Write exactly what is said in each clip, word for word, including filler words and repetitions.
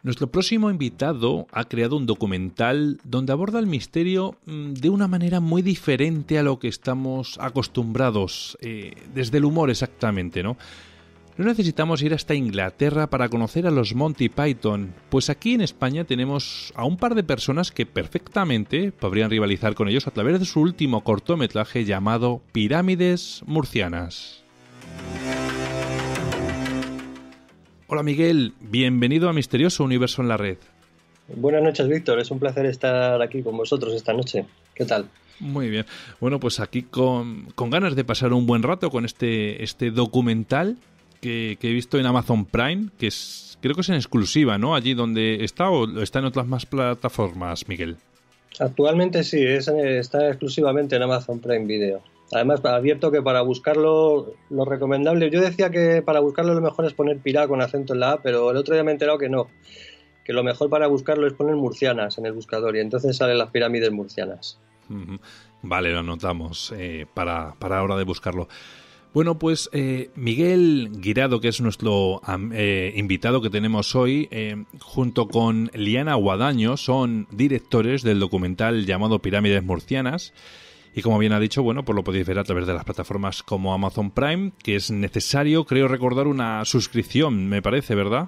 Nuestro próximo invitado ha creado un documental donde aborda el misterio de una manera muy diferente a lo que estamos acostumbrados, eh, desde el humor exactamente, ¿no? No necesitamos ir hasta Inglaterra para conocer a los Monty Python, pues aquí en España tenemos a un par de personas que perfectamente podrían rivalizar con ellos a través de su último cortometraje llamado Pirámides Murcianas. Hola Miguel, bienvenido a Misterioso Universo en la Red. Buenas noches, Víctor, es un placer estar aquí con vosotros esta noche. ¿Qué tal? Muy bien, bueno, pues aquí con, con ganas de pasar un buen rato con este, este documental que, que he visto en Amazon Prime, que es, creo que es en exclusiva, ¿no? Allí donde está, o está en otras más plataformas, Miguel. Actualmente sí, es, está exclusivamente en Amazon Prime Video. Además, abierto que para buscarlo, lo recomendable, yo decía que para buscarlo lo mejor es poner Pirá con acento en la A, pero el otro día me he enterado que no, que lo mejor para buscarlo es poner murcianas en el buscador y entonces salen las pirámides murcianas. Uh-huh. Vale, lo anotamos eh, para, para la hora de buscarlo. Bueno, pues eh, Miguel Guirado, que es nuestro eh, invitado que tenemos hoy, eh, junto con Liana Guadaño, son directores del documental llamado Pirámides Murcianas. Y como bien ha dicho, bueno, pues lo podéis ver a través de las plataformas como Amazon Prime, que es necesario, creo recordar, una suscripción, me parece, ¿verdad?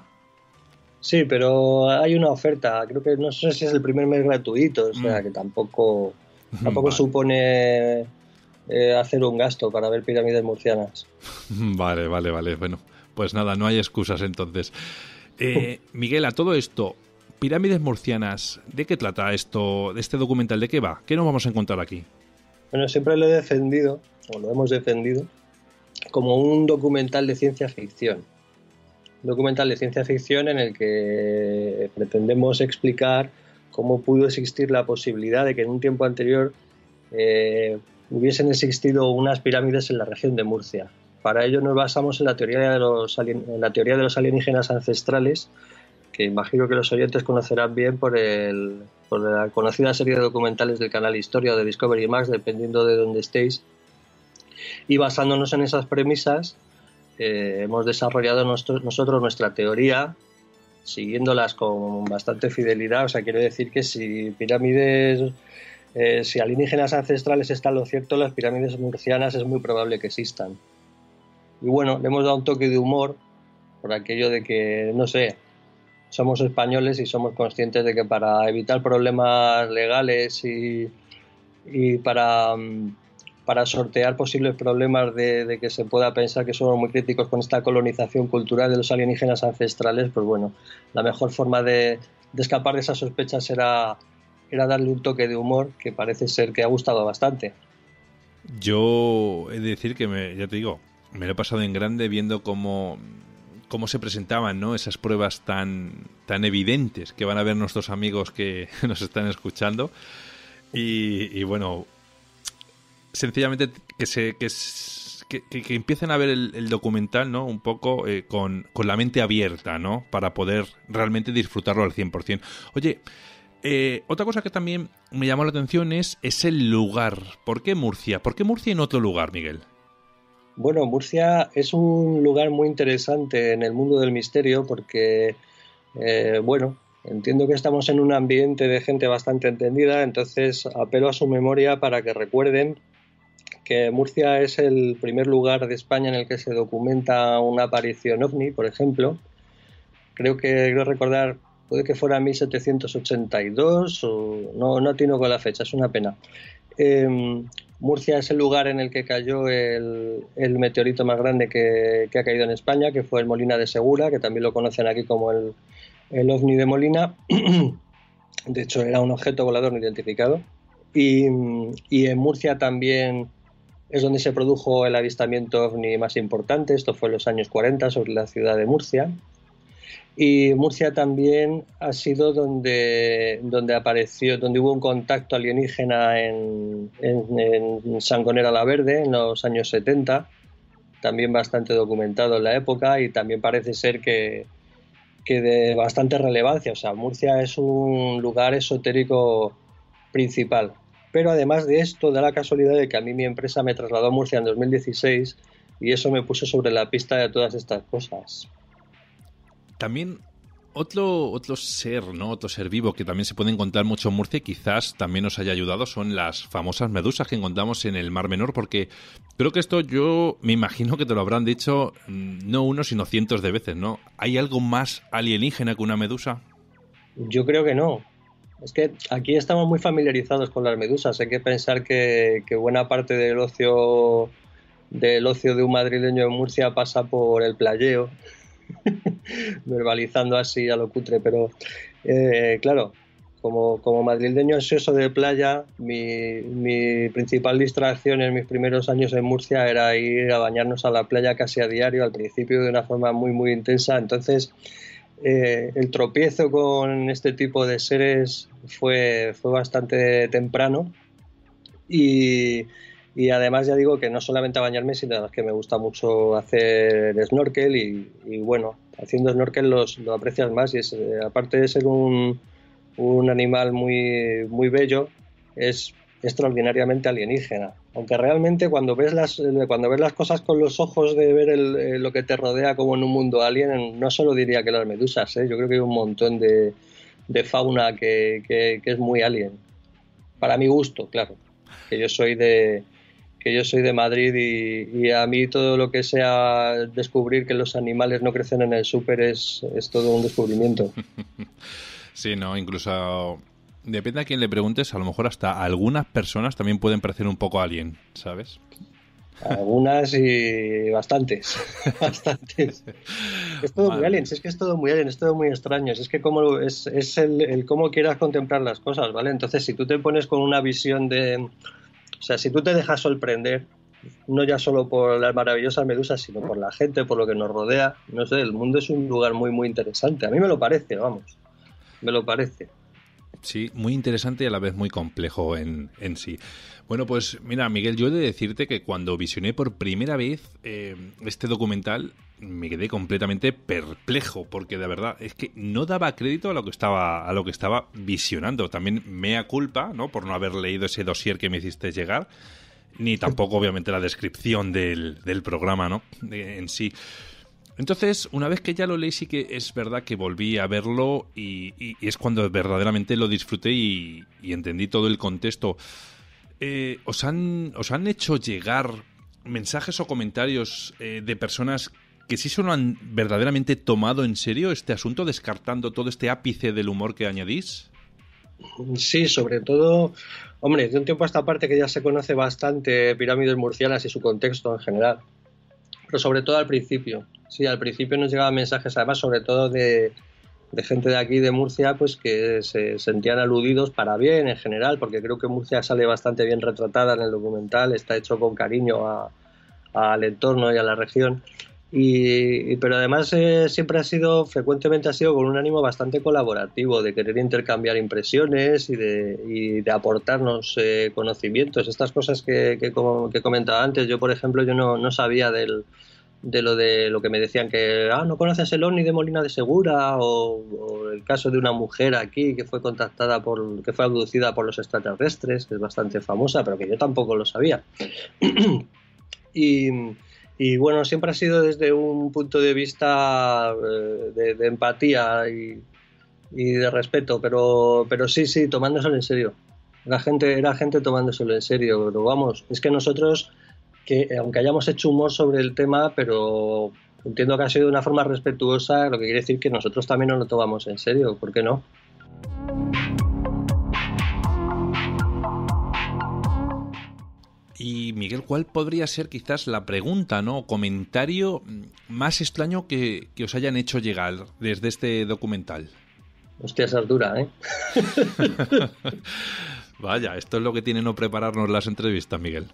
Sí, pero hay una oferta, creo que no sé si es el primer mes gratuito, o sea, mm. que tampoco, tampoco vale. supone eh, hacer un gasto para ver pirámides murcianas. Vale, vale, vale, bueno, pues nada, no hay excusas entonces. Eh, Miguel, a todo esto, pirámides murcianas, ¿de qué trata esto, de este documental? ¿De qué va? ¿Qué nos vamos a encontrar aquí? Bueno, siempre lo he defendido, o lo hemos defendido, como un documental de ciencia ficción. Un documental de ciencia ficción en el que pretendemos explicar cómo pudo existir la posibilidad de que en un tiempo anterior eh, hubiesen existido unas pirámides en la región de Murcia. Para ello nos basamos en la teoría de los, alien, en la teoría de los alienígenas ancestrales, que imagino que los oyentes conocerán bien por, el, por la conocida serie de documentales del canal Historia o de Discovery Max, dependiendo de dónde estéis. Y basándonos en esas premisas, eh, hemos desarrollado nuestro, nosotros nuestra teoría, siguiéndolas con bastante fidelidad. O sea, quiero decir que si pirámides, eh, si alienígenas ancestrales están lo cierto, las pirámides murcianas es muy probable que existan. Y bueno, le hemos dado un toque de humor por aquello de que, no sé, somos españoles y somos conscientes de que para evitar problemas legales y, y para, para sortear posibles problemas de, de que se pueda pensar que somos muy críticos con esta colonización cultural de los alienígenas ancestrales, pues bueno, la mejor forma de, de escapar de esas sospechas era, era darle un toque de humor que parece ser que ha gustado bastante. Yo he de decir que, me, ya te digo, me lo he pasado en grande viendo cómo... cómo se presentaban, ¿no? Esas pruebas tan, tan evidentes que van a ver nuestros amigos que nos están escuchando. Y, y bueno, sencillamente que se que, que, que empiecen a ver el, el documental, ¿no? Un poco eh, con, con la mente abierta, ¿no? Para poder realmente disfrutarlo al cien por ciento. Oye, eh, otra cosa que también me llamó la atención es, es el lugar. ¿Por qué Murcia? ¿Por qué Murcia y en otro lugar, Miguel? Bueno, Murcia es un lugar muy interesante en el mundo del misterio porque, eh, bueno, entiendo que estamos en un ambiente de gente bastante entendida, entonces apelo a su memoria para que recuerden que Murcia es el primer lugar de España en el que se documenta una aparición ovni, por ejemplo. Creo que, creo recordar, puede que fuera mil setecientos ochenta y dos, o no, no atino con la fecha, es una pena. Eh, Murcia es el lugar en el que cayó el, el meteorito más grande que, que ha caído en España, que fue el Molina de Segura, que también lo conocen aquí como el, el ovni de Molina. De hecho, era un objeto volador no identificado. Y, y en Murcia también es donde se produjo el avistamiento ovni más importante. Esto fue en los años cuarenta sobre la ciudad de Murcia. Y Murcia también ha sido donde, donde apareció, donde hubo un contacto alienígena en, en, en Sangonera la Verde en los años setenta, también bastante documentado en la época y también parece ser que, que de bastante relevancia. O sea, Murcia es un lugar esotérico principal. Pero además de esto, da la casualidad de que a mí mi empresa me trasladó a Murcia en dos mil dieciséis y eso me puso sobre la pista de todas estas cosas. También Otro, otro ser, ¿no? Otro ser vivo que también se puede encontrar mucho en Murcia y quizás también nos haya ayudado son las famosas medusas que encontramos en el Mar Menor, porque creo que esto yo me imagino que te lo habrán dicho no uno, sino cientos de veces, ¿no? ¿Hay algo más alienígena que una medusa? Yo creo que no. Es que aquí estamos muy familiarizados con las medusas. Hay que pensar que, que buena parte del ocio, del ocio de un madrileño en Murcia pasa por el playeo. Verbalizando así a lo cutre, pero eh, claro, como, como madrileño ansioso de playa, mi, mi principal distracción en mis primeros años en Murcia era ir a bañarnos a la playa casi a diario, al principio de una forma muy muy intensa. Entonces eh, el tropiezo con este tipo de seres fue, fue bastante temprano y Y además ya digo que no solamente a bañarme, sino que me gusta mucho hacer snorkel y, y bueno, haciendo snorkel los, lo aprecias más y es, eh, aparte de ser un, un animal muy, muy bello, es extraordinariamente alienígena. Aunque realmente cuando ves las, cuando ves las cosas con los ojos de ver el, eh, lo que te rodea como en un mundo alien, no solo diría que las medusas, ¿eh? Yo creo que hay un montón de, de fauna que, que, que es muy alien. Para mi gusto, claro, que yo soy de... que yo soy de Madrid y, y a mí todo lo que sea descubrir que los animales no crecen en el súper es, es todo un descubrimiento. Sí, no, incluso depende a quién le preguntes, a lo mejor hasta algunas personas también pueden parecer un poco alien, ¿sabes? Algunas y bastantes, bastantes. Es todo vale. muy alien, es que es todo muy alien, es todo muy extraño, es que como es, es el, el cómo quieras contemplar las cosas, ¿vale? Entonces, si tú te pones con una visión de... O sea, si tú te dejas sorprender, no ya solo por las maravillosas medusas, sino por la gente, por lo que nos rodea, no sé, el mundo es un lugar muy, muy interesante. A mí me lo parece, vamos, me lo parece. Sí, muy interesante y a la vez muy complejo en, en sí. Bueno, pues mira, Miguel, yo he de decirte que cuando visioné por primera vez eh, este documental me quedé completamente perplejo, porque de verdad es que no daba crédito a lo que estaba a lo que estaba visionando. También mea culpa, ¿no?, por no haber leído ese dossier que me hiciste llegar, ni tampoco obviamente la descripción del, del programa, ¿no?, de, en sí. Entonces, una vez que ya lo leí, sí que es verdad que volví a verlo y, y, y es cuando verdaderamente lo disfruté y, y entendí todo el contexto. Eh, ¿os han, os han hecho llegar mensajes o comentarios eh, de personas que sí se lo han verdaderamente tomado en serio este asunto, descartando todo este ápice del humor que añadís? Sí, sobre todo, hombre, de un tiempo a esta parte que ya se conoce bastante Pirámides Murcianas y su contexto en general, pero sobre todo al principio. Sí, al principio nos llegaban mensajes, además, sobre todo de, de gente de aquí, de Murcia, pues que se sentían aludidos para bien en general, porque creo que Murcia sale bastante bien retratada en el documental, está hecho con cariño a, a, al entorno y a la región. Y, y, pero además eh, siempre ha sido, frecuentemente ha sido con un ánimo bastante colaborativo, de querer intercambiar impresiones y de, y de aportarnos eh, conocimientos. Estas cosas que, que, como, que comentaba antes, yo por ejemplo yo no, no sabía del, de lo de lo que me decían que ah, no conoces el ovni de Molina de Segura, o, o el caso de una mujer aquí que fue contactada por, que fue abducida por los extraterrestres, que es bastante famosa, pero que yo tampoco lo sabía. y Y bueno, siempre ha sido desde un punto de vista eh, de, de empatía y, y de respeto, pero, pero sí, sí, tomándoselo en serio. La gente, era gente tomándoselo en serio, pero vamos, es que nosotros, que aunque hayamos hecho humor sobre el tema, pero entiendo que ha sido de una forma respetuosa, lo que quiere decir que nosotros también nos lo tomamos en serio, ¿por qué no? Y Miguel, ¿cuál podría ser quizás la pregunta, ¿no?, o comentario más extraño que, que os hayan hecho llegar desde este documental? Hostia, esa es dura, ¿eh? Vaya, esto es lo que tiene no prepararnos las entrevistas, Miguel.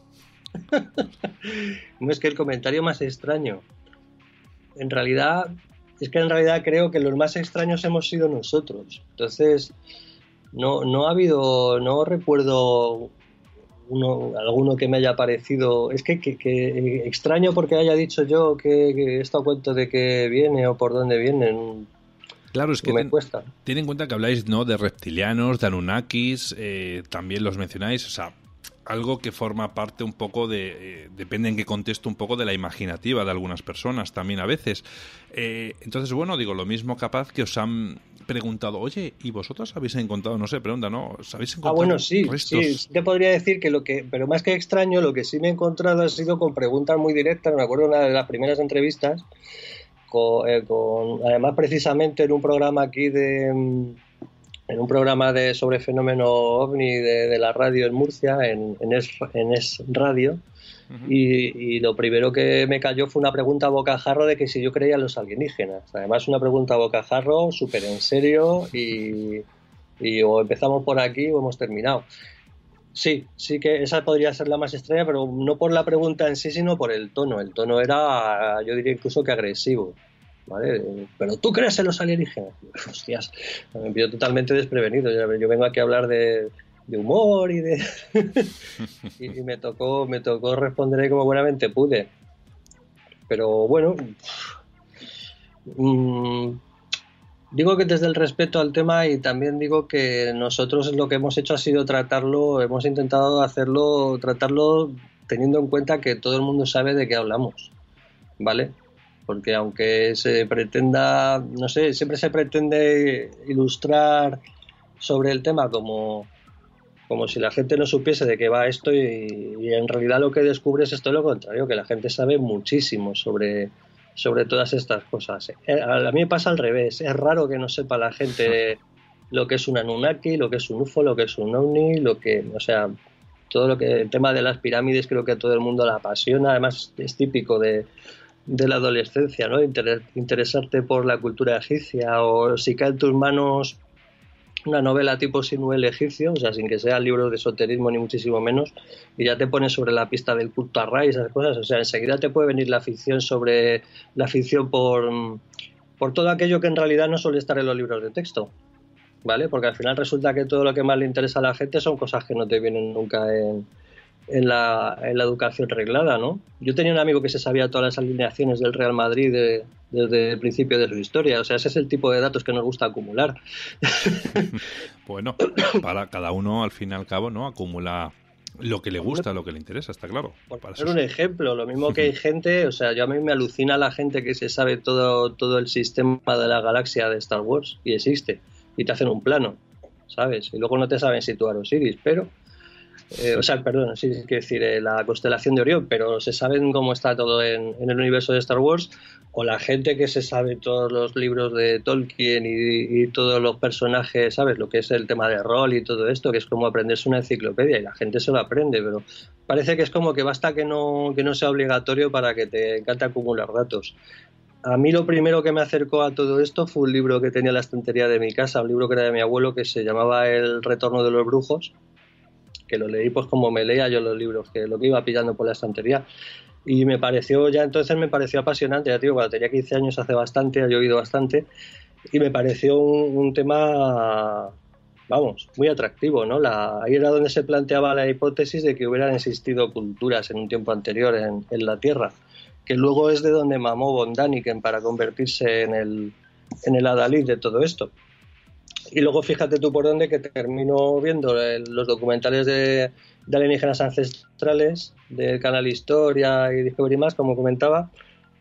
No, es que el comentario más extraño, en realidad, es que en realidad creo que los más extraños hemos sido nosotros. Entonces, no, no ha habido, no recuerdo uno, alguno que me haya parecido, es que, que, que extraño porque haya dicho yo que, que esto a cuento de qué viene o por dónde viene. Claro, es que me ten, cuesta. ten en cuenta que habláis, ¿no?, de reptilianos, de Anunnakis, eh, también los mencionáis, o sea, algo que forma parte un poco de, eh, depende en qué contexto, un poco de la imaginativa de algunas personas también a veces. Eh, entonces, bueno, digo, lo mismo capaz que os han preguntado, oye, ¿y vosotros habéis encontrado, no sé, pregunta, ¿no? ¿Os habéis encontrado Ah, bueno, sí, restos? sí, te podría decir que lo que, pero más que extraño, lo que sí me he encontrado ha sido con preguntas muy directas. Me acuerdo de una de las primeras entrevistas, con, eh, con además precisamente en un programa aquí de, en un programa de sobre fenómeno ovni de, de la radio en Murcia, en, en, es, en Es Radio. Uh-huh. Y, y lo primero que me cayó fue una pregunta a bocajarro de que si yo creía en los alienígenas. Además, una pregunta a bocajarro, súper en serio, y, y o empezamos por aquí o hemos terminado. Sí, sí que esa podría ser la más extraña, pero no por la pregunta en sí, sino por el tono. El tono era, yo diría incluso que agresivo. ¿Vale? ¿Pero tú crees en los alienígenas? Hostias, me pido totalmente desprevenido. Yo vengo aquí a hablar de... de humor y de y, y me tocó me tocó responder como buenamente pude, pero bueno, mmm, digo que desde el respeto al tema, y también digo que nosotros lo que hemos hecho ha sido tratarlo, hemos intentado hacerlo, tratarlo teniendo en cuenta que todo el mundo sabe de qué hablamos, ¿vale? Porque aunque se pretenda, no sé, siempre se pretende ilustrar sobre el tema como como si la gente no supiese de qué va esto, y, y en realidad lo que descubres es todo lo contrario, que la gente sabe muchísimo sobre, sobre todas estas cosas. A mí me pasa al revés, es raro que no sepa la gente lo que es un Anunnaki, lo que es un U F O, lo que es un OVNI, lo que, o sea, todo lo que, el tema de las pirámides creo que a todo el mundo le apasiona, además es típico de, de la adolescencia, ¿no? Inter, interesarte por la cultura egipcia, o si cae en tus manos una novela tipo Sinuel egipcio, o sea, sin que sea libros de esoterismo ni muchísimo menos, y ya te pones sobre la pista del culto a Ra y esas cosas, o sea, enseguida te puede venir la ficción sobre la ficción por, por todo aquello que en realidad no suele estar en los libros de texto, ¿vale? Porque al final resulta que todo lo que más le interesa a la gente son cosas que no te vienen nunca en, en, la, en la educación reglada, ¿no? Yo tenía un amigo que se sabía todas las alineaciones del Real Madrid de, desde el principio de su historia, o sea, ese es el tipo de datos que nos gusta acumular. Bueno, para cada uno al fin y al cabo, ¿no? Acumula lo que le gusta, lo que le interesa, está claro. Por poner un ejemplo, lo mismo que hay gente, o sea, yo a mí me alucina la gente que se sabe todo, todo el sistema de la galaxia de Star Wars, y existe, y te hacen un plano, ¿sabes? Y luego no te saben situar Osiris, pero... Eh, o sea, perdón, sí, quiero decir, eh, la constelación de Orión, pero se saben cómo está todo en, en el universo de Star Wars, o la gente que se sabe todos los libros de Tolkien y, y todos los personajes, ¿sabes? Lo que es el tema de rol y todo esto, que es como aprenderse una enciclopedia, y la gente se lo aprende, pero parece que es como que basta que no, que no sea obligatorio para que te encante acumular datos. A mí lo primero que me acercó a todo esto fue un libro que tenía en la estantería de mi casa, un libro que era de mi abuelo, que se llamaba El retorno de los brujos, que lo leí pues como me leía yo los libros, que lo que iba pillando por la estantería, y me pareció, ya entonces me pareció apasionante, ya te digo, cuando tenía quince años, hace bastante, ha llovido bastante, y me pareció un, un tema, vamos, muy atractivo, ¿no? La, ahí era donde se planteaba la hipótesis de que hubieran existido culturas en un tiempo anterior en, en la Tierra, que luego es de donde mamó von Däniken para convertirse en el, en el adalid de todo esto. Y luego fíjate tú por dónde, que termino viendo el, los documentales de, de alienígenas ancestrales del canal Historia y Discovery Más, como comentaba,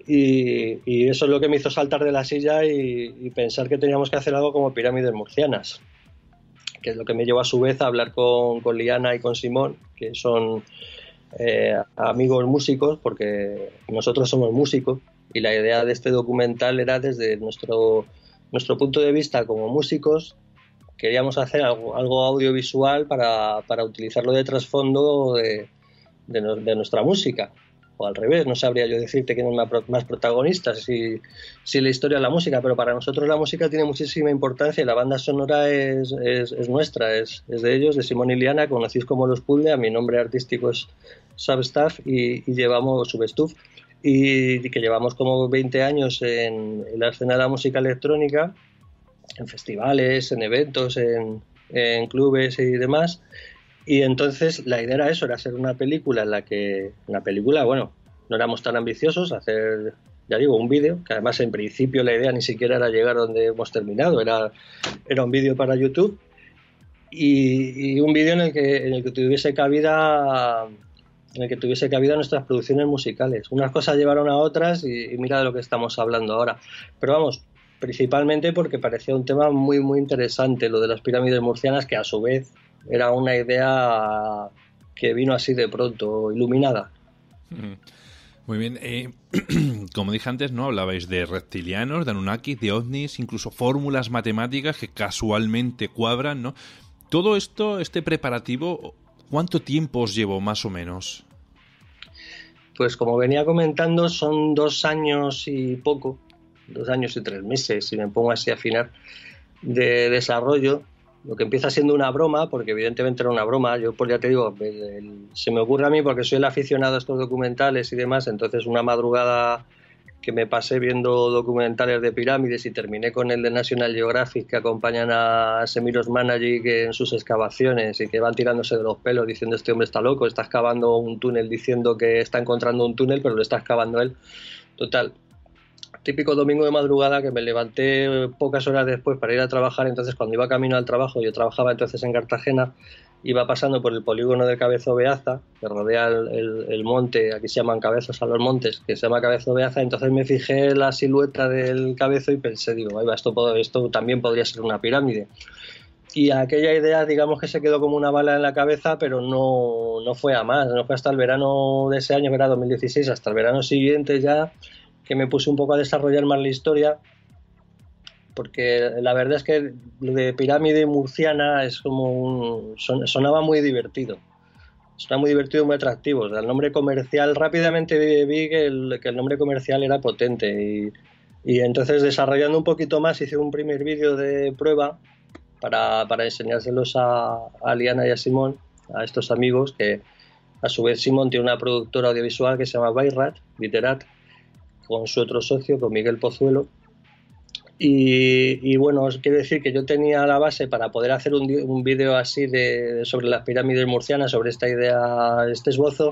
y, y eso es lo que me hizo saltar de la silla y, y pensar que teníamos que hacer algo como pirámides murcianas, que es lo que me llevó a su vez a hablar con, con Liana y con Simón, que son eh, amigos músicos, porque nosotros somos músicos, y la idea de este documental era desde nuestro... nuestro punto de vista como músicos. Queríamos hacer algo, algo audiovisual para, para utilizarlo de trasfondo de, de, no, de nuestra música, o al revés, no sabría yo decirte quién es más, más protagonista, si, si la historia o la música, pero para nosotros la música tiene muchísima importancia, y la banda sonora es, es, es nuestra, es, es de ellos, de Simón y Liana, conocís como Los Puzzle, a mi nombre artístico es Substaff, y, y llevamos Substuff, y que llevamos como veinte años en, en la escena de la música electrónica, en festivales, en eventos, en, en clubes y demás. Y entonces la idea era eso, era hacer una película en la que, una película, bueno, no éramos tan ambiciosos, hacer, ya digo, un vídeo, que además en principio la idea ni siquiera era llegar donde hemos terminado, era, era un vídeo para YouTube, y, y un vídeo en el que en el que tuviese cabida en el que tuviese cabida nuestras producciones musicales. Unas cosas llevaron a otras y, y mira de lo que estamos hablando ahora. Pero vamos, principalmente porque parecía un tema muy muy interesante lo de las pirámides murcianas, que a su vez era una idea que vino así de pronto, iluminada. Muy bien. Eh, como dije antes, ¿no? Hablabais de reptilianos, de Anunnakis, de ovnis, incluso fórmulas matemáticas que casualmente cuadran, ¿no? Todo esto, este preparativo, ¿cuánto tiempo os llevó más o menos? Pues como venía comentando, son dos años y poco, dos años y tres meses, si me pongo así a afinar, de desarrollo. Lo que empieza siendo una broma, porque evidentemente era una broma, yo pues ya te digo, el, el, se me ocurre a mí porque soy el aficionado a estos documentales y demás, entonces una madrugada que me pasé viendo documentales de pirámides y terminé con el de National Geographic que acompañan a Semiros Managic en sus excavaciones y que van tirándose de los pelos diciendo este hombre está loco, está excavando un túnel diciendo que está encontrando un túnel pero lo está excavando él. Total, típico domingo de madrugada que me levanté pocas horas después para ir a trabajar, entonces cuando iba camino al trabajo, yo trabajaba entonces en Cartagena, iba pasando por el polígono de Cabezo Beaza, que rodea el, el, el monte, aquí se llaman Cabezos a los montes, que se llama Cabezo Beaza, entonces me fijé en la silueta del cabezo y pensé, digo, ahí va, esto, esto también podría ser una pirámide. Y aquella idea, digamos que se quedó como una bala en la cabeza, pero no, no fue a más, no fue hasta el verano de ese año, verano dos mil dieciséis, hasta el verano siguiente ya, que me puse un poco a desarrollar más la historia, porque la verdad es que lo de pirámide murciana es como un, son, sonaba muy divertido, sonaba muy divertido y muy atractivo. O sea, el nombre comercial, rápidamente vi, vi que, el, que el nombre comercial era potente y, y entonces desarrollando un poquito más hice un primer vídeo de prueba para, para enseñárselos a, a Liana y a Simón, a estos amigos, que a su vez Simón tiene una productora audiovisual que se llama Bayrat, Literat, con su otro socio, con Miguel Pozuelo. Y, y bueno, os quiero decir que yo tenía la base para poder hacer un, un vídeo así de, sobre las pirámides murcianas, sobre esta idea, este esbozo,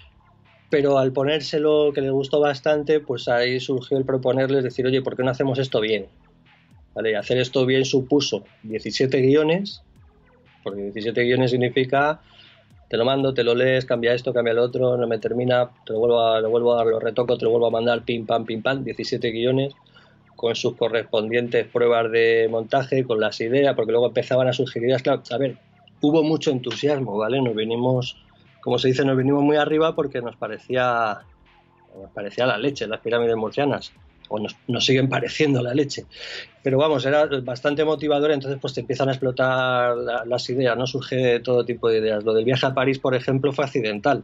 pero al ponérselo, que les gustó bastante, pues ahí surgió el proponerles, decir, oye, ¿por qué no hacemos esto bien? ¿Vale? Hacer esto bien supuso diecisiete guiones, porque diecisiete guiones significa te lo mando, te lo lees, cambia esto, cambia lo otro, no me termina, te lo vuelvo a, lo vuelvo a dar, lo retoco, te lo vuelvo a mandar, pim, pam, pim, pam, diecisiete guiones con sus correspondientes pruebas de montaje, con las ideas, porque luego empezaban a surgir ideas. Claro, a ver, hubo mucho entusiasmo, ¿vale? Nos vinimos, como se dice, nos vinimos muy arriba porque nos parecía, nos parecía la leche las pirámides murcianas, o nos, nos siguen pareciendo la leche. Pero vamos, era bastante motivador, entonces pues te empiezan a explotar la, las ideas, ¿no? Surge todo tipo de ideas. Lo del viaje a París, por ejemplo, fue accidental.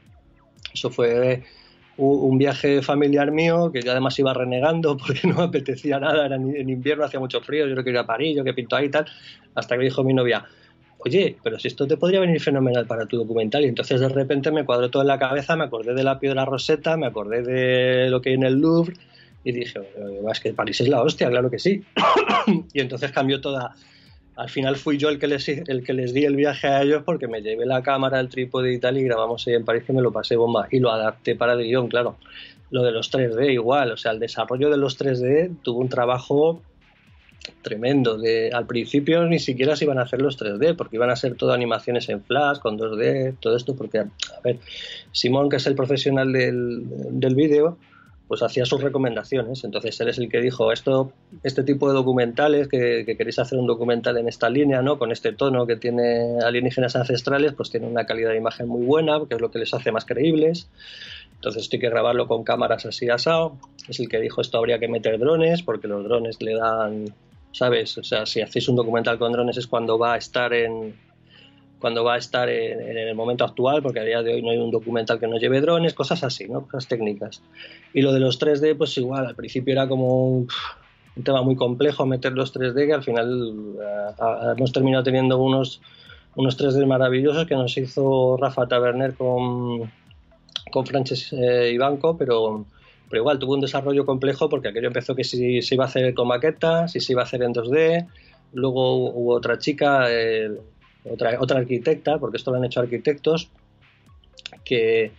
Eso fue un viaje familiar mío, que yo además iba renegando porque no me apetecía nada, era en invierno, hacía mucho frío, yo no quería ir a París, yo que pinto ahí y tal, hasta que me dijo mi novia, oye, pero si esto te podría venir fenomenal para tu documental. Y entonces de repente me cuadró todo en la cabeza, me acordé de la piedra Rosetta, me acordé de lo que hay en el Louvre, y dije, es que París es la hostia, claro que sí. Y entonces cambió toda. Al final fui yo el que, les, el que les di el viaje a ellos porque me llevé la cámara, el trípode y tal y grabamos ahí en París, que me lo pasé bomba y lo adapté para el guión, claro. Lo de los tres D igual, o sea, el desarrollo de los tres D tuvo un trabajo tremendo. De, al principio ni siquiera se iban a hacer los tres D porque iban a ser todo animaciones en flash, con dos D, todo esto porque, a ver, Simón, que es el profesional del, del vídeo, pues hacía sus recomendaciones, entonces él es el que dijo esto, este tipo de documentales, que, que queréis hacer un documental en esta línea, ¿no? Con este tono que tiene alienígenas ancestrales, pues tiene una calidad de imagen muy buena, que es lo que les hace más creíbles, entonces esto hay que grabarlo con cámaras así asado, es el que dijo esto habría que meter drones, porque los drones le dan, ¿sabes? O sea, si hacéis un documental con drones es cuando va a estar en cuando va a estar en, en el momento actual, porque a día de hoy no hay un documental que no lleve drones, cosas así, ¿no? Cosas técnicas. Y lo de los tres D, pues igual, al principio era como un, un tema muy complejo meter los tres D, que al final uh, hemos terminado teniendo unos, unos tres D maravillosos que nos hizo Rafa Taberner con, con Frances eh, Ivanko, pero, pero igual tuvo un desarrollo complejo porque aquello empezó que si se iba a hacer con maquetas, si se iba a hacer en dos D, luego hubo otra chica... Eh, Otra, otra arquitecta, porque esto lo han hecho arquitectos, que,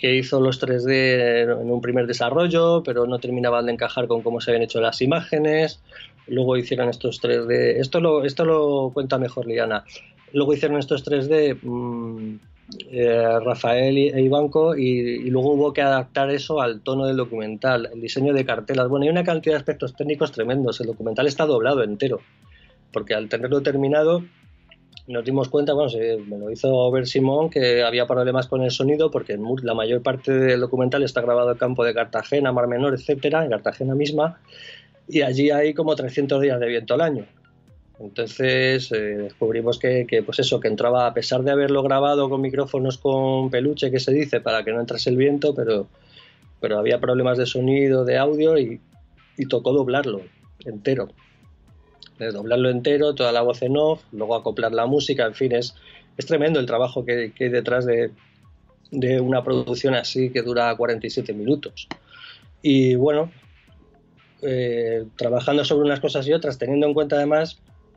que hizo los tres D en un primer desarrollo, pero no terminaban de encajar con cómo se habían hecho las imágenes. Luego hicieron estos tres D. Esto lo, esto lo cuenta mejor Liana. Luego hicieron estos tres D mmm, eh, Rafael e Ivanco y, y luego hubo que adaptar eso al tono del documental, el diseño de cartelas. Bueno, hay una cantidad de aspectos técnicos tremendos. El documental está doblado entero, porque al tenerlo terminado nos dimos cuenta, bueno, se, me lo hizo ver Simón, que había problemas con el sonido porque en la mayor parte del documental está grabado en campo de Cartagena, Mar Menor, etcétera, en Cartagena misma, y allí hay como trescientos días de viento al año. Entonces eh, descubrimos que, que, pues eso, que entraba, a pesar de haberlo grabado con micrófonos con peluche, que se dice, para que no entrase el viento, pero, pero había problemas de sonido, de audio, y, y tocó doblarlo entero. De doblarlo entero, toda la voz en off, luego acoplar la música, en fin, es, es tremendo el trabajo que, que hay detrás de, de una producción así que dura cuarenta y siete minutos. Y bueno, eh, trabajando sobre unas cosas y otras, teniendo en cuenta además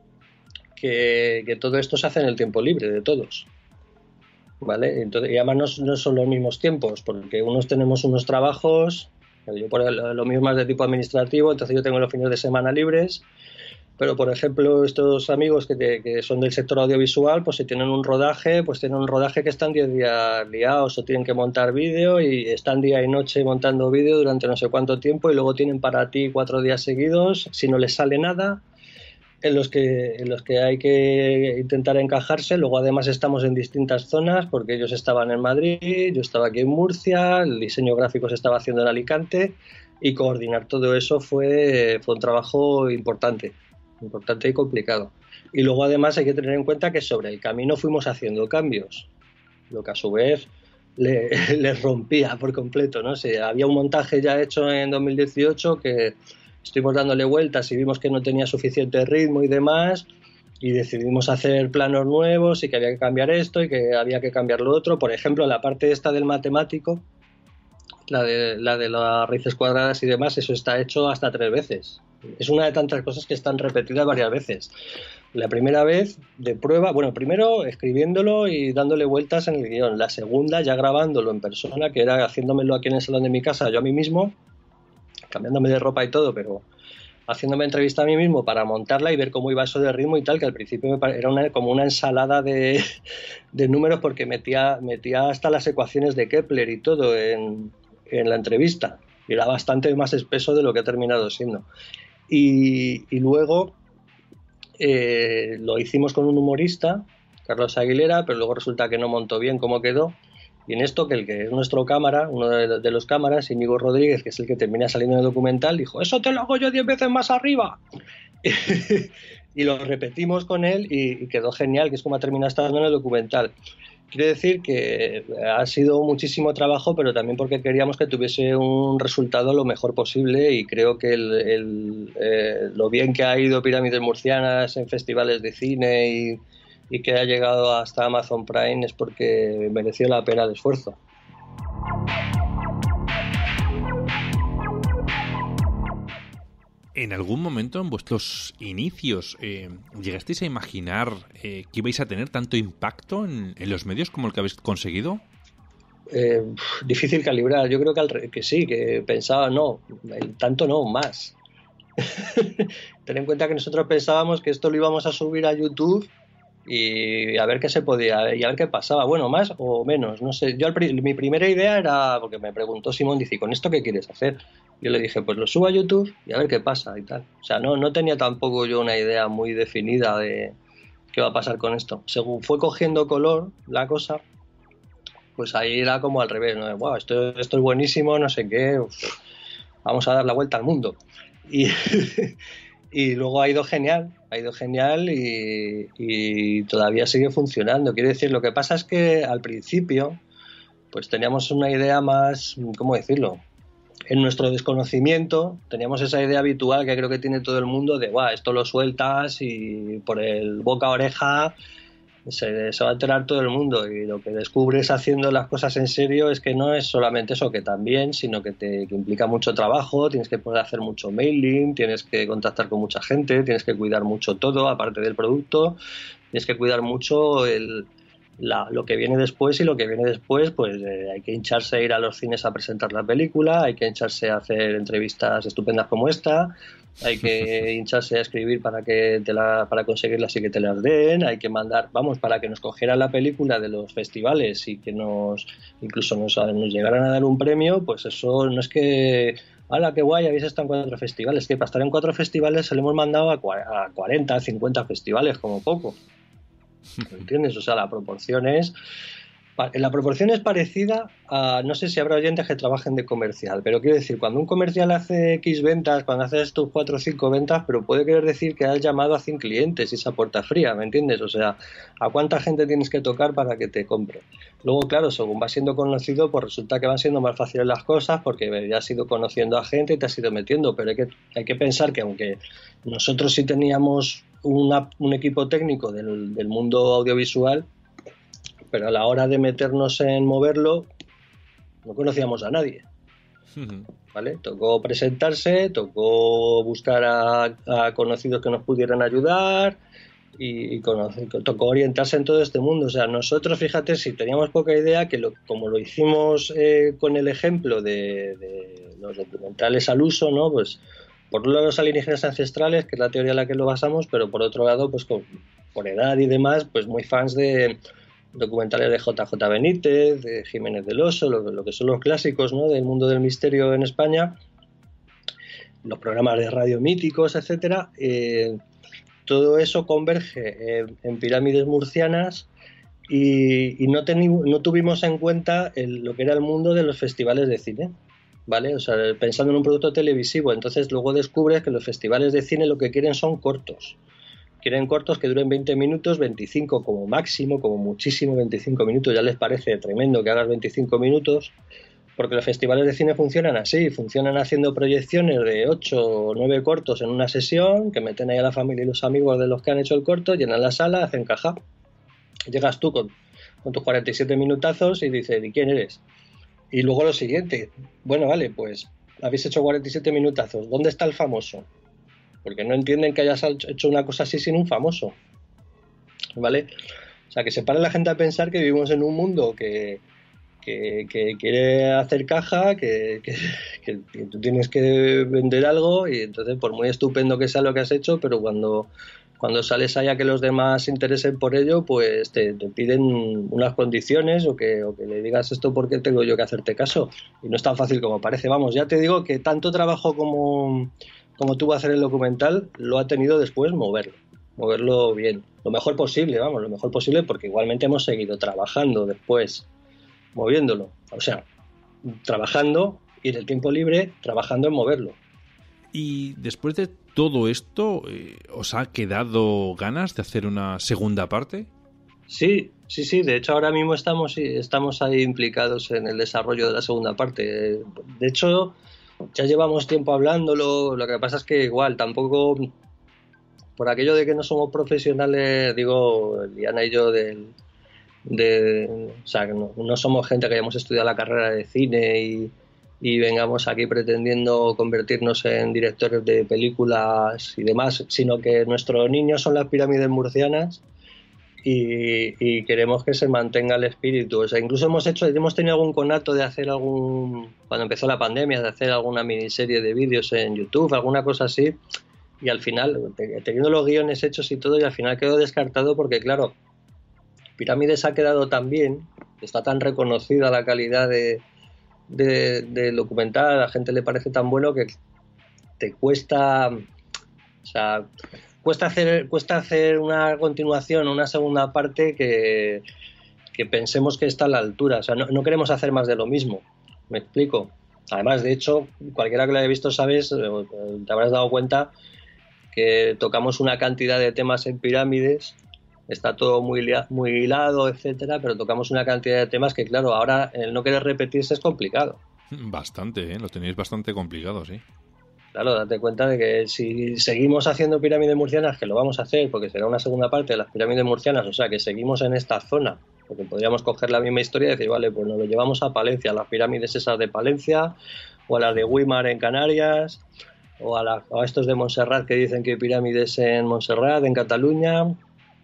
que, que todo esto se hace en el tiempo libre de todos, ¿vale? Entonces, y además no, no son los mismos tiempos, porque unos tenemos unos trabajos, yo por el, lo mío es más de tipo administrativo, entonces yo tengo los fines de semana libres. Pero, por ejemplo, estos amigos que, te, que son del sector audiovisual, pues si tienen un rodaje, pues tienen un rodaje que están diez días liados o tienen que montar vídeo y están día y noche montando vídeo durante no sé cuánto tiempo y luego tienen para ti cuatro días seguidos, si no les sale nada, en los que, en los que hay que intentar encajarse. Luego, además, estamos en distintas zonas porque ellos estaban en Madrid, yo estaba aquí en Murcia, el diseño gráfico se estaba haciendo en Alicante y coordinar todo eso fue, fue un trabajo importante. importante y complicado. Y luego además hay que tener en cuenta que sobre el camino fuimos haciendo cambios, lo que a su vez le, le rompía por completo, ¿no? O sea, había un montaje ya hecho en dos mil dieciocho que estuvimos dándole vueltas y vimos que no tenía suficiente ritmo y demás, y decidimos hacer planos nuevos y que había que cambiar esto y que había que cambiar lo otro. Por ejemplo, la parte esta del matemático, la de, la de las raíces cuadradas y demás, eso está hecho hasta tres veces. Es una de tantas cosas que están repetidas varias veces. La primera vez de prueba, bueno, primero escribiéndolo y dándole vueltas en el guión. La segunda ya grabándolo en persona, que era haciéndomelo aquí en el salón de mi casa, yo a mí mismo, cambiándome de ropa y todo, pero haciéndome entrevista a mí mismo para montarla y ver cómo iba eso de ritmo y tal, que al principio me pare... era una, como una ensalada de, de números porque metía, metía hasta las ecuaciones de Kepler y todo en, en la entrevista. Y era bastante más espeso de lo que ha terminado siendo. Y, y luego eh, lo hicimos con un humorista, Carlos Aguilera, pero luego resulta que no montó bien cómo quedó. Y en esto, que el que es nuestro cámara, uno de, de los cámaras, Íñigo Rodríguez, que es el que termina saliendo en el documental, dijo: eso te lo hago yo diez veces más arriba. Y lo repetimos con él y, y quedó genial, que es como ha terminado estando en el documental. Quiere decir que ha sido muchísimo trabajo, pero también porque queríamos que tuviese un resultado lo mejor posible, y creo que el, el, eh, lo bien que ha ido Pirámides Murcianas en festivales de cine y, y que ha llegado hasta Amazon Prime es porque mereció la pena el esfuerzo. ¿En algún momento en vuestros inicios eh, llegasteis a imaginar eh, que ibais a tener tanto impacto en, en los medios como el que habéis conseguido? Eh, difícil calibrar. Yo creo que, al, que sí, que pensaba, no, tanto no, más. Ten en cuenta que nosotros pensábamos que esto lo íbamos a subir a YouTube y a ver qué se podía, y a ver qué pasaba, bueno, más o menos, no sé. Yo al, mi primera idea era, porque me preguntó Simón, dice: ¿con esto qué quieres hacer? Yo le dije, pues lo subo a YouTube y a ver qué pasa y tal. O sea, no, no tenía tampoco yo una idea muy definida de qué va a pasar con esto. Según fue cogiendo color la cosa, pues ahí era como al revés, ¿no? Wow, esto, esto es buenísimo, no sé qué, uf, vamos a dar la vuelta al mundo. Y, y luego ha ido genial, ha ido genial y, y todavía sigue funcionando. Quiero decir, lo que pasa es que al principio pues teníamos una idea más, ¿cómo decirlo? En nuestro desconocimiento teníamos esa idea habitual que creo que tiene todo el mundo de, guau, esto lo sueltas y por el boca a oreja se, se va a enterar todo el mundo, y lo que descubres haciendo las cosas en serio es que no es solamente eso, que también, sino que te que implica mucho trabajo, tienes que poder hacer mucho mailing, tienes que contactar con mucha gente, tienes que cuidar mucho todo aparte del producto, tienes que cuidar mucho el la, lo que viene después, y lo que viene después, pues eh, hay que hincharse a ir a los cines a presentar la película, hay que hincharse a hacer entrevistas estupendas como esta, hay que hincharse a escribir para que te la, para conseguirlas y que te las den, hay que mandar, vamos, para que nos cogieran la película de los festivales y que nos incluso nos, nos llegaran a dar un premio, pues eso no es que, ¡hala, qué guay, habéis estado en cuatro festivales! Que para estar en cuatro festivales se le hemos mandado a cuarenta, cincuenta festivales como poco. ¿Entiendes? O sea, la proporción es la proporción es parecida a, no sé si habrá oyentes que trabajen de comercial, pero quiero decir, cuando un comercial hace X ventas, cuando haces tus cuatro o cinco ventas, pero puede querer decir que has llamado a cien clientes y esa puerta fría, ¿me entiendes? O sea, ¿a cuánta gente tienes que tocar para que te compre? Luego, claro, según vas siendo conocido, pues resulta que van siendo más fáciles las cosas porque ya has ido conociendo a gente y te has ido metiendo, pero hay que, hay que pensar que aunque nosotros sí teníamos una, un equipo técnico del, del mundo audiovisual, pero a la hora de meternos en moverlo no conocíamos a nadie, ¿vale? Tocó presentarse, tocó buscar a, a conocidos que nos pudieran ayudar y, y conocer, tocó orientarse en todo este mundo. O sea, nosotros, fíjate, si teníamos poca idea, que lo, como lo hicimos eh, con el ejemplo de, de los documentales al uso, ¿no? Pues por un lado los alienígenas ancestrales, que es la teoría en la que lo basamos, pero por otro lado, pues con, por edad y demás, pues muy fans de documentales de J J Benítez, de Jiménez del Oso, lo, lo que son los clásicos, ¿no?, del mundo del misterio en España, los programas de radio míticos, etcétera. Eh, todo eso converge en, en Pirámides Murcianas y, y no, teni, no tuvimos en cuenta el, lo que era el mundo de los festivales de cine, ¿vale? O sea, pensando en un producto televisivo, entonces luego descubres que los festivales de cine lo que quieren son cortos. Quieren cortos que duren veinte minutos, veinticinco como máximo, como muchísimo veinticinco minutos. Ya les parece tremendo que hagas veinticinco minutos, porque los festivales de cine funcionan así, funcionan haciendo proyecciones de ocho o nueve cortos en una sesión, que meten ahí a la familia y los amigos de los que han hecho el corto, llenan la sala, hacen caja. Llegas tú con, con tus cuarenta y siete minutazos y dices, ¿y quién eres? Y luego lo siguiente, bueno, vale, pues habéis hecho cuarenta y siete minutazos, ¿dónde está el famoso? Porque no entienden que hayas hecho una cosa así sin un famoso, ¿vale? O sea, que se para la gente a pensar que vivimos en un mundo que, que, que quiere hacer caja, que, que, que tú tienes que vender algo y entonces por muy estupendo que sea lo que has hecho, pero cuando, cuando sales allá que los demás se interesen por ello, pues te, te piden unas condiciones o que, o que le digas esto porque tengo yo que hacerte caso. Y no es tan fácil como parece. Vamos, ya te digo que tanto trabajo como... como tuvo que hacer el documental, lo ha tenido después moverlo, moverlo bien, lo mejor posible, vamos, lo mejor posible, porque igualmente hemos seguido trabajando después, moviéndolo, o sea, trabajando y en el tiempo libre trabajando en moverlo. Y después de todo esto, eh, ¿os ha quedado ganas de hacer una segunda parte? Sí, sí, sí, de hecho ahora mismo estamos, estamos ahí implicados en el desarrollo de la segunda parte. De hecho, ya llevamos tiempo hablándolo, lo que pasa es que igual, tampoco, por aquello de que no somos profesionales, digo, Diana y yo, del, de, o sea, no, no somos gente que hayamos estudiado la carrera de cine y, y vengamos aquí pretendiendo convertirnos en directores de películas y demás, sino que nuestros niños son las Pirámides Murcianas. Y, y queremos que se mantenga el espíritu. O sea, incluso hemos hecho, hemos tenido algún conato de hacer algún, cuando empezó la pandemia, de hacer alguna miniserie de vídeos en YouTube, alguna cosa así, y al final, teniendo los guiones hechos y todo, y al final quedó descartado porque, claro, Pirámides ha quedado tan bien, está tan reconocida la calidad de, de, del documental, a la gente le parece tan bueno que te cuesta, o sea, Cuesta hacer, cuesta hacer una continuación, una segunda parte que, que pensemos que está a la altura. O sea, no, no queremos hacer más de lo mismo. ¿Me explico? Además, de hecho, cualquiera que lo haya visto, sabes, te habrás dado cuenta que tocamos una cantidad de temas en Pirámides, está todo muy, muy hilado, etcétera, pero tocamos una cantidad de temas que, claro, ahora el no querer repetirse es complicado. Bastante, ¿eh? Lo tenéis bastante complicado, sí. Claro, date cuenta de que si seguimos haciendo Pirámides Murcianas, que lo vamos a hacer porque será una segunda parte de las Pirámides Murcianas, o sea que seguimos en esta zona, porque podríamos coger la misma historia y decir, vale, pues nos lo llevamos a Palencia, a las pirámides esas de Palencia, o a las de Güímar en Canarias, o a, la, a estos de Montserrat que dicen que hay pirámides en Montserrat, en Cataluña,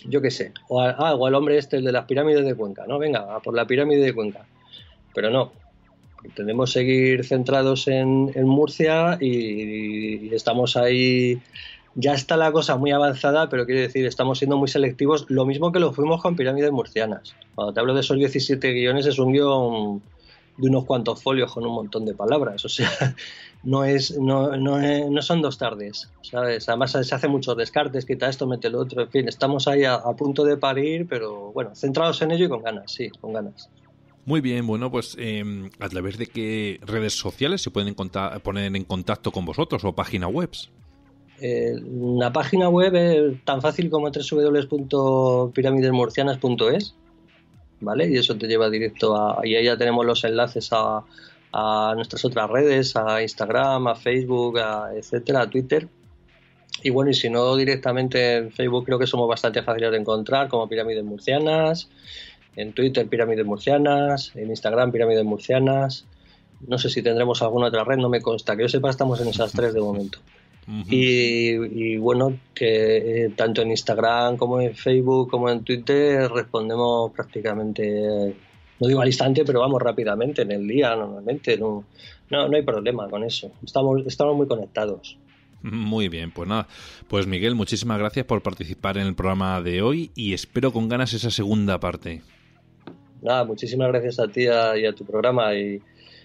yo qué sé, o al, ah, o al hombre este, el de las pirámides de Cuenca, ¿no? Venga, a por la pirámide de Cuenca. Pero no, tenemos que seguir centrados en, en Murcia y, y estamos ahí. Ya está la cosa muy avanzada, pero quiero decir, estamos siendo muy selectivos, lo mismo que lo fuimos con pirámides murcianas. Cuando te hablo de esos diecisiete guiones, es un guión de unos cuantos folios con un montón de palabras, o sea, no es no, no, es, no son dos tardes, ¿sabes? Además se hace muchos descartes, quita esto, mete lo otro, en fin, estamos ahí a, a punto de parir, pero bueno, centrados en ello y con ganas, sí, con ganas. Muy bien, bueno, pues eh, ¿a través de qué redes sociales se pueden contar, poner en contacto con vosotros o páginas webs? Eh, la página web es tan fácil como doble u doble u doble u punto piramidesmurcianas punto es, ¿vale? Y eso te lleva directo a... Y ahí ya tenemos los enlaces a, a nuestras otras redes, a Instagram, a Facebook, a etcétera, a Twitter. Y bueno, y si no, directamente en Facebook creo que somos bastante fáciles de encontrar, como Pirámides Murcianas, en Twitter Pirámides Murcianas, en Instagram Pirámides Murcianas. No sé si tendremos alguna otra red, no me consta. Que yo sepa, estamos en esas tres de momento. Uh-huh. Y, y bueno, que eh, tanto en Instagram como en Facebook como en Twitter respondemos prácticamente, no digo al instante, pero vamos rápidamente en el día normalmente. No, no, no hay problema con eso. Estamos, estamos muy conectados. Muy bien, pues nada, pues Miguel, muchísimas gracias por participar en el programa de hoy y espero con ganas esa segunda parte. Nada, muchísimas gracias a ti y a tu programa y,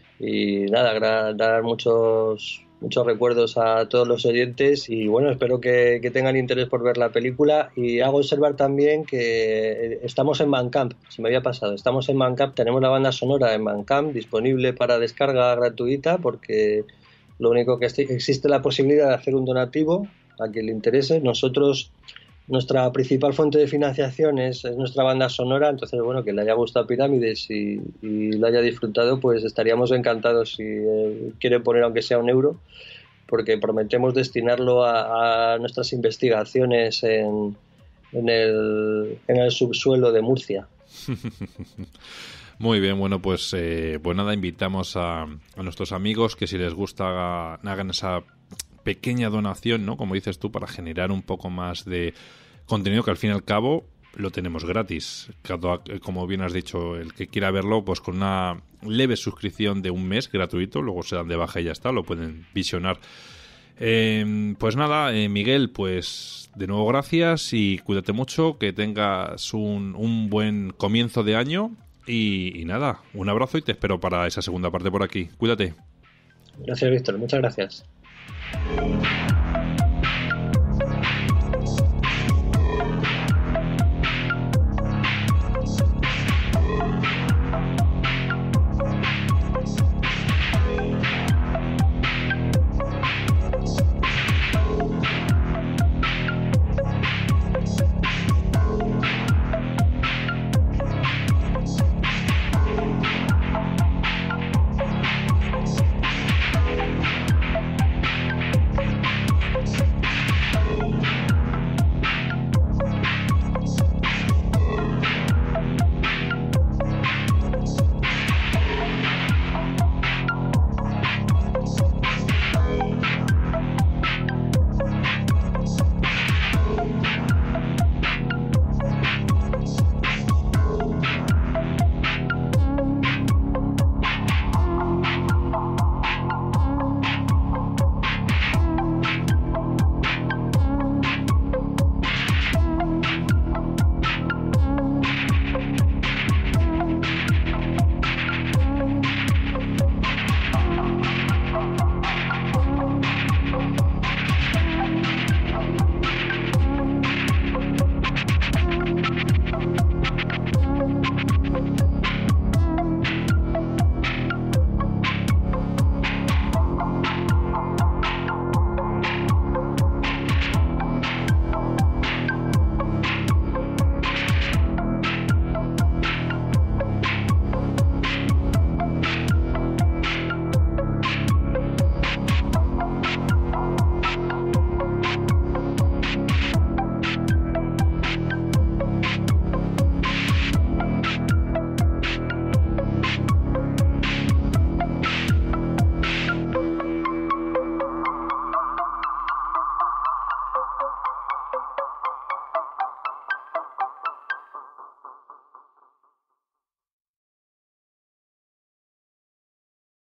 y nada, dar muchos... muchos recuerdos a todos los oyentes y bueno, espero que, que tengan interés por ver la película y hago observar también que estamos en Bandcamp, se me había pasado, estamos en Bandcamp, tenemos la banda sonora en Bandcamp disponible para descarga gratuita porque lo único que existe la posibilidad de hacer un donativo a quien le interese. Nosotros, nuestra principal fuente de financiación es, es nuestra banda sonora, entonces bueno, que le haya gustado Pirámides y, y lo haya disfrutado, pues estaríamos encantados si eh, quieren poner aunque sea un euro, porque prometemos destinarlo a, a nuestras investigaciones en, en, el, en el subsuelo de Murcia. Muy bien, bueno, pues, eh, pues nada, invitamos a, a nuestros amigos que si les gusta hagan esa pequeña donación, ¿no? Como dices tú, para generar un poco más de contenido que al fin y al cabo lo tenemos gratis. Cada, como bien has dicho, el que quiera verlo, pues con una leve suscripción de un mes gratuito, luego se dan de baja y ya está, lo pueden visionar. Eh, pues nada, eh, Miguel, pues de nuevo gracias y cuídate mucho, que tengas un, un buen comienzo de año y, y nada, un abrazo y te espero para esa segunda parte por aquí. Cuídate. Gracias, Víctor, muchas gracias.